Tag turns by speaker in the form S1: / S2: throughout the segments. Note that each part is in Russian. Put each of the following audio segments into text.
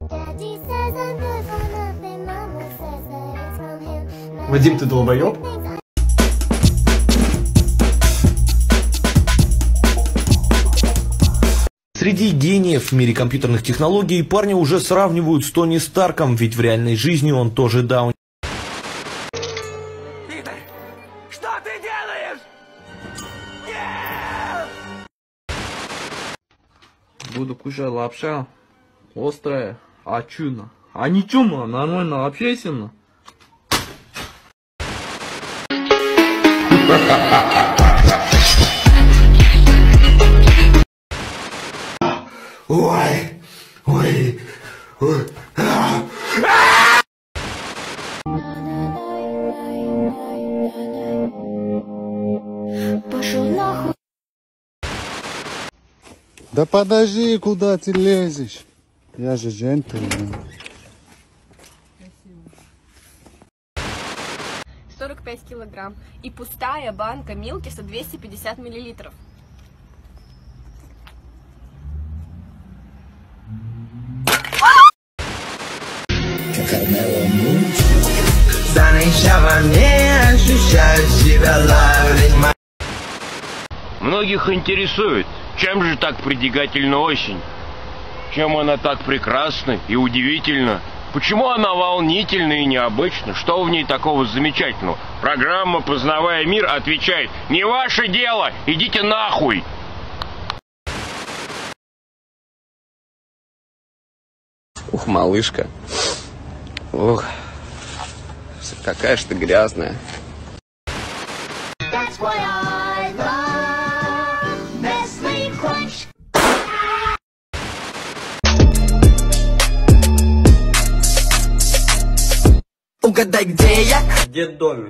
S1: Вадим, ты долбоёб? Среди гениев в мире компьютерных технологий парня уже сравнивают с Тони Старком, ведь в реальной жизни он тоже даун.
S2: Игорь, что ты делаешь? Нет!
S3: Буду кушать лапша, острая, а чудно. А ничего, нормально общайся, на.
S2: Ой, ой, ой.
S4: Пошел нахуй.
S5: Да подожди, куда ты лезешь? Я же джентльмен.
S6: 45 килограмм. И пустая банка Милкиса 250 миллилитров.
S2: Заныча мне, ощущаю себя лаврень.
S7: Многих интересует, чем же так притягательна осень? Чем она так прекрасна и удивительна? Почему она волнительна и необычна? Что в ней такого замечательного? Программа «Познавая мир» отвечает: не ваше дело, идите нахуй!
S8: Ух, малышка. Ох, какая ж ты грязная.
S2: Угадай, где я?
S3: В детдоме.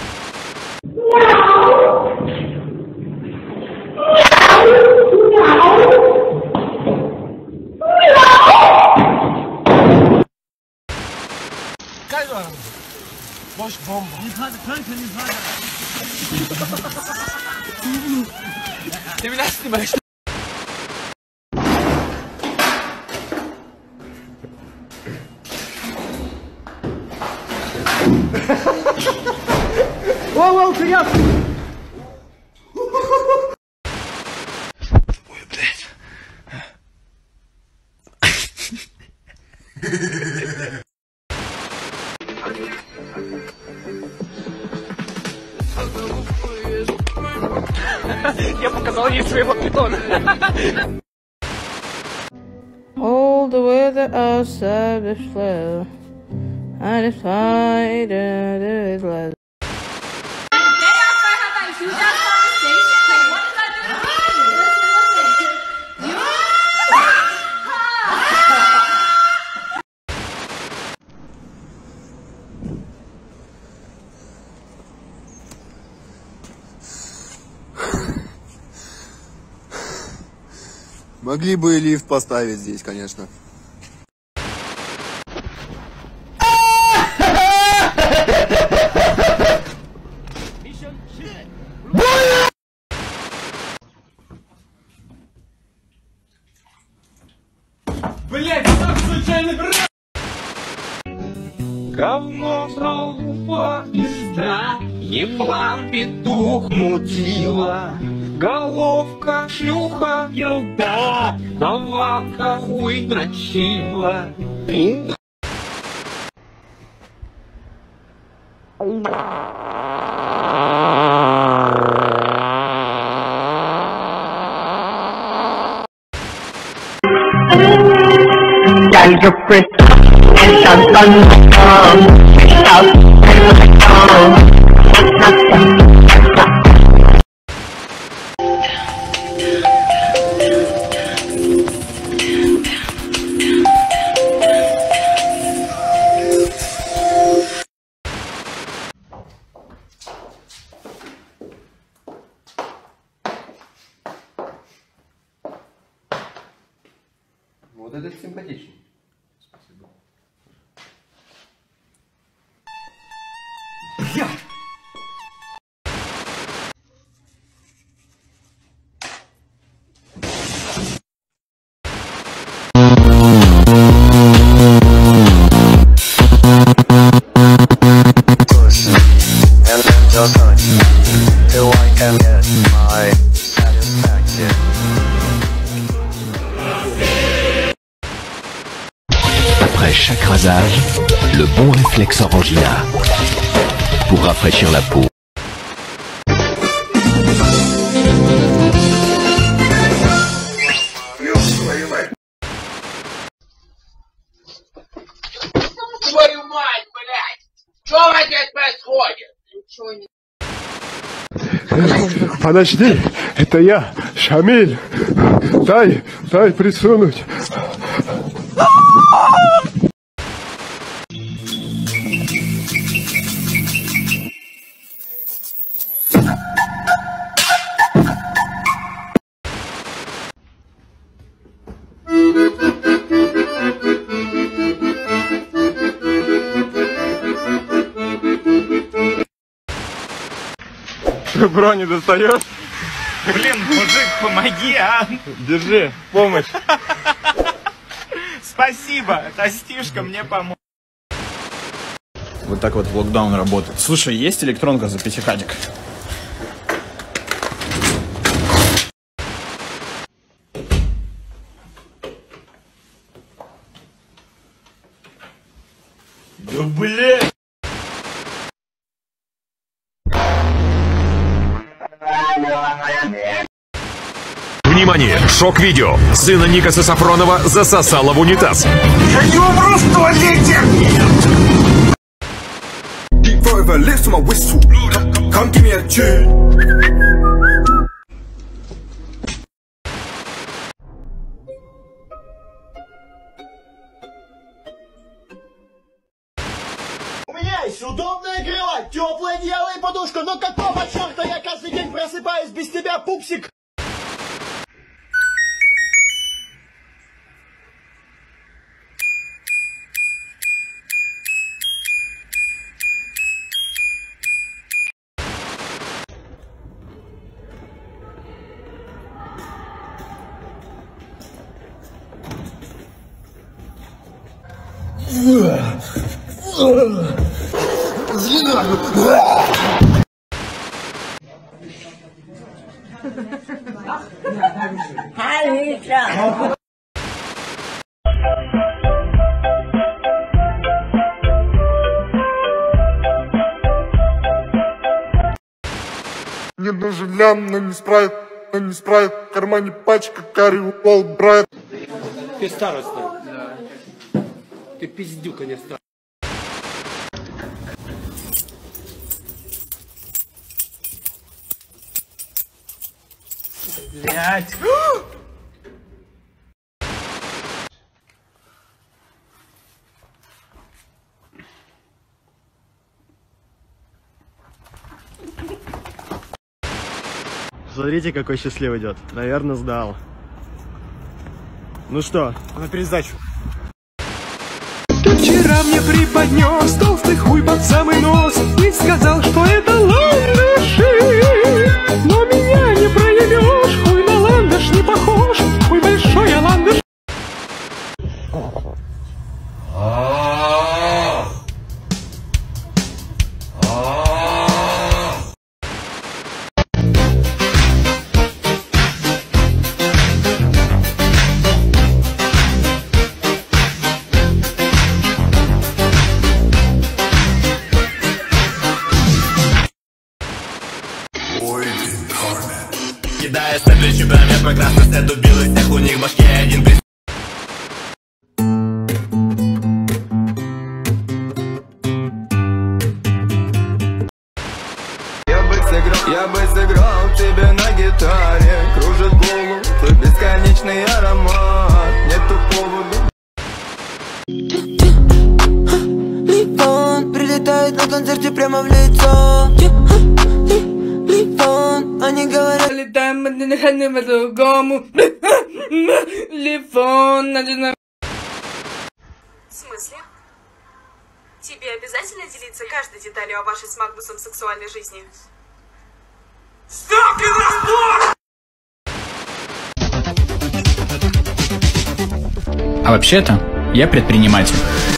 S1: Boş bomba.
S2: Ты меня снимаешь?
S1: Воу, вперед!
S2: Ой, блядь.
S6: Я показал ей своего питона.
S9: All the weather outside the flow. I just find it like.
S5: Могли бы и лифт поставить здесь, конечно.
S1: Блять, так случайно брат!
S2: Говно сработа, пизда, еблан петух мутила, головка шлюха, елда, навалка хуй дрочила.
S3: Вот это симпатично. Спасибо.
S1: Блять!
S4: Après chaque rasage, le bon réflexe Orangina pour rafraîchir la peau.
S2: Твою мать, блядь! Что здесь происходит? Ничего не...
S10: Подожди, это я, Шамиль. Дай присунуть.
S11: Бро, не достаешь?
S12: Блин, мужик, помоги, а!
S11: Держи, помощь.
S12: Спасибо, Костюшка мне помог.
S13: Вот так вот локдаун работает. Слушай, есть электронка за пятихатик?
S12: Да блядь!
S14: Внимание! Шок-видео! Сына Никаса Сафронова засосало в унитаз.
S2: Я не умру в туалете!
S15: У меня есть удобная кровать, теплое одеяло и подушка, но какого черта я каждый день просыпаюсь без тебя, пупсик?
S10: Мне нужен лям, но не спрайт, в кармане пачка карри упал, брат.
S16: Ты староста. Да. Ты пиздюка не староста.
S12: Блять!
S17: Смотрите, какой счастливый идет. Наверное, сдал. Ну что, на пересдачу.
S2: Ты вчера мне преподнес толстый хуй под самый нос и сказал, что это ландыши. Но меня не проебешь, хуй на ландыш не похож, хуй большой, а ландыш.
S18: Кидая стебли, чемпионат прекрасно сет убил из всех, у них в башке один приз.
S19: Я бы сыграл тебе на гитаре, кружит голову твой бесконечный аромат, нету повода.
S20: Лифон прилетает на концерте прямо в лицо. Лифон, они говорят, летаем по-другому. Лифон, начинаем.
S21: В смысле? Тебе обязательно делиться каждой деталью о вашей с Магнусом сексуальной жизни? Ставки на спор!
S22: А вообще-то, я предприниматель.